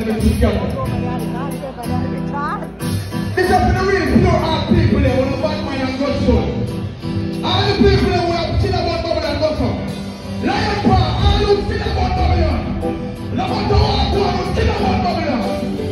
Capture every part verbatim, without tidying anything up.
and get together. This is for the real pure heart people there, with a bad mind and good soul. All the people there who have seen about Babylon go from. Lion Paw, all who seen about Babylon. No matter what, who have seen about Babylon.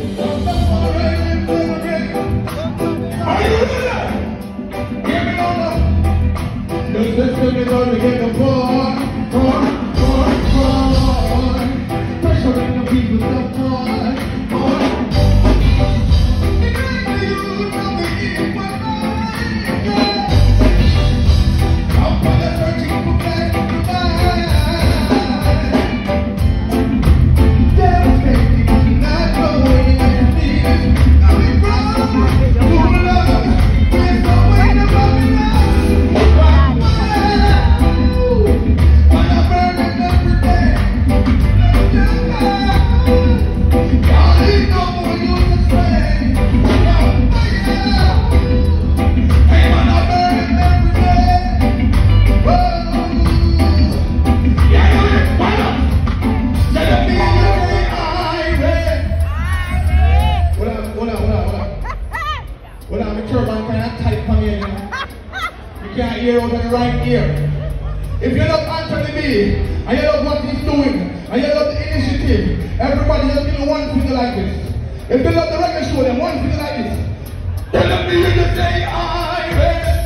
Are you there? Hear me now now. Just listen me now to get the boy. Boy, boy, boy. Pressuring the people to boy. Boy. Right here. If you love Anthony B, and you love what he's doing, and you love the initiative, everybody just give me one finger like this. If you love the record show, then one finger like this. Tell me you just say, I